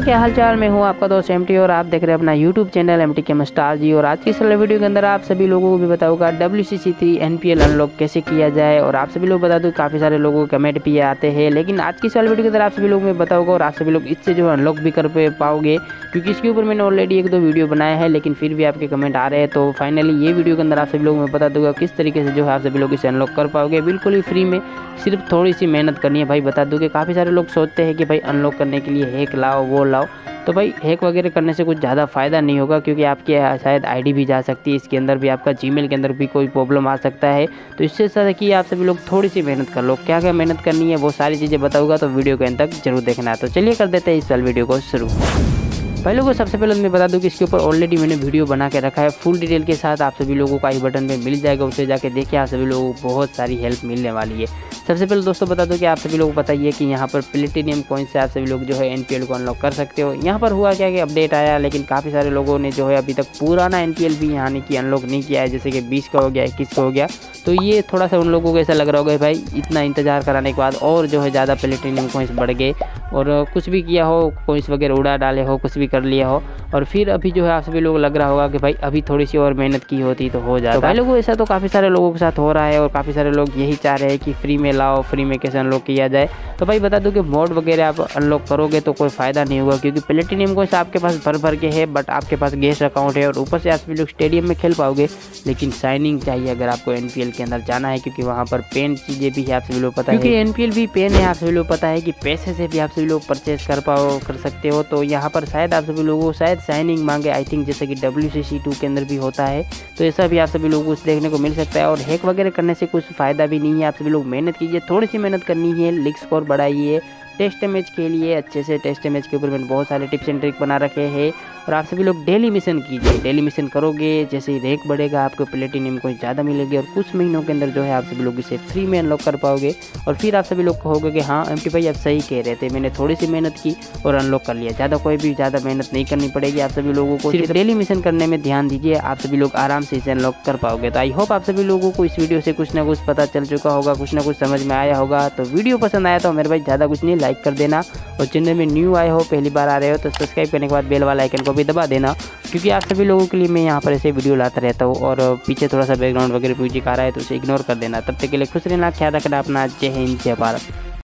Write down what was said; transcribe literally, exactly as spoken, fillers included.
क्या हाल चाल, मैं हूँ आपका दोस्त एमटी और आप देख रहे हैं अपना यूट्यूब चैनल एमटी केमिस्टार जी। और आज की इस वाले वीडियो के अंदर आप सभी लोगों को भी बताऊंगा W C C three N P L unlock कैसे किया जाए। और आप सभी लोग बता दूँ काफ़ी सारे लोगों के कमेंट भी आते हैं, लेकिन आज की इस वाले वीडियो के अंदर आप सभी लोगों को मैं बताऊंगा और आप सभी लोग इससे जो अनलॉक भी कर पाओगे, क्योंकि इसके ऊपर मैंने ऑलरेडी एक दो वीडियो बनाया है, लेकिन फिर भी आपके कमेंट आ रहे हैं। तो फाइनली ये वीडियो के अंदर आप सभी लोग मैं बता दूंगा किस तरीके से जो है आप सभी लोग इसे अनलॉक कर पाओगे बिल्कुल ही फ्री में। सिर्फ थोड़ी सी मेहनत करनी है भाई। बता दूं कि काफ़ी सारे लोग सोचते हैं कि भाई अनलॉक करने के लिए हैक लाओ वो लाओ, तो भाई हैक वगैरह करने से कुछ ज़्यादा फ़ायदा नहीं होगा, क्योंकि आपकी शायद आईडी भी जा सकती है, इसके अंदर भी आपका जीमेल के अंदर भी कोई प्रॉब्लम आ सकता है। तो इससे अच्छा कि आप सभी लोग थोड़ी सी मेहनत कर लो। क्या क्या मेहनत करनी है वो सारी चीज़ें बताऊंगा, तो वीडियो के अंत तक जरूर देखना है। तो चलिए कर देते हैं इस वाले वीडियो को शुरू। पहले को सबसे पहले मैं बता दूं कि इसके ऊपर ऑलरेडी मैंने वीडियो बना के रखा है फुल डिटेल के साथ, आप सभी लोगों को आई बटन पे मिल जाएगा, उसे जाके देखिए, आप सभी लोगों को बहुत सारी हेल्प मिलने वाली है। सबसे पहले दोस्तों बता दूं कि आप सभी लोगों को बताइए कि यहाँ पर प्लेटिनियम कॉइन से आप सभी लोग जो है एनपीएल को अनलॉक कर सकते हो। यहाँ पर हुआ क्या कि अपडेट आया, लेकिन काफ़ी सारे लोगों ने जो है अभी तक पुराना एनपीएल भी यहाँ की अनलॉक नहीं किया है, जैसे कि बीस का हो गया, इक्कीस का हो गया। तो ये थोड़ा सा उन लोगों को ऐसा लग रहा होगा भाई इतना इंतजार कराने के बाद और जो है ज़्यादा प्लेटिनियम कॉइन्स बढ़ गए, और कुछ भी किया हो, कॉइन्स वगैरह उड़ा डाले हो, कुछ भी कर लिया हो, और फिर अभी जो है आप सभी लोग लग रहा होगा कि भाई अभी थोड़ी सी और मेहनत की होती तो हो जाता। तो भाई लोगों ऐसा तो काफ़ी सारे लोगों के साथ हो रहा है, और काफ़ी सारे लोग यही चाह रहे हैं कि फ्री में लाओ, फ्री में कैसे अनलॉक किया जाए। तो भाई बता दूं कि मोड वगैरह आप अनलॉक करोगे तो कोई फ़ायदा नहीं होगा, क्योंकि प्लेटिनियम कॉइन्स आपके पास भर भर के है, बट आपके पास गेस्ट अकाउंट है, और ऊपर से आप सभी लोग स्टेडियम में खेल पाओगे, लेकिन साइनिंग चाहिए अगर आपको एनपीएल के अंदर जाना है, क्योंकि वहाँ पर पेन चीज़ें भी है, आप सभी लोग पता है, क्योंकि एनपीएल भी पेन है, आप सभी लोग पता है कि पैसे से भी आप सभी लोग परचेज कर पाओ कर सकते हो। तो यहाँ पर शायद आप सभी लोगों को शायद साइनिंग मांगे, आई थिंक जैसे कि डब्ल्यू सी सी टू के अंदर भी होता है, तो ऐसा भी आप सभी लोगों को देखने को मिल सकता है। और हैक वगैरह करने से कुछ फ़ायदा भी नहीं है, आप सभी लोग मेहनत कीजिए, थोड़ी सी मेहनत करनी है, लीग स्कोर बढ़ाइए, टेस्ट मैच के लिए अच्छे से टेस्ट मैच के ऊपर मैंने बहुत सारे टिप्स एंड ट्रिक बना रखे हैं। और आप सभी लोग डेली मिशन कीजिए, डेली मिशन करोगे जैसे ही रैंक बढ़ेगा आपको प्लेटिनियम कोई ज़्यादा मिलेगी, और कुछ महीनों के अंदर जो है आप सभी लोग इसे फ्री में अनलॉक कर पाओगे। और फिर आप सभी लोग कहोगे कि हाँ एमटी भाई आप सही कह रहे थे, मैंने थोड़ी सी मेहनत की और अनलॉक कर लिया। ज़्यादा कोई भी ज़्यादा मेहनत नहीं करनी पड़ेगी, आप सभी लोगों को सिर्फ डेली मिशन करने में ध्यान दीजिए, आप सभी लोग आराम से इसे अनलॉक कर पाओगे। तो आई होप आप सभी लोगों को इस वीडियो से कुछ ना कुछ पता चल चुका होगा, कुछ ना कुछ समझ में आया होगा। तो वीडियो पसंद आया तो मेरे भाई ज़्यादा कुछ नहीं, लाइक कर देना, और चैनल में न्यू आए हो, पहली बार आ रहे हो तो सब्सक्राइब करने के बाद बेल वाला आइकन को भी दबा देना, क्योंकि आप सभी लोगों के लिए मैं यहाँ पर ऐसे वीडियो लाता रहता हूँ। और पीछे थोड़ा सा बैकग्राउंड वगैरह म्यूजिक आ रहा है तो उसे इग्नोर कर देना। तब तक के लिए खुश रहना, ख्याल रखना अपना। जय हिंद, जय भारत।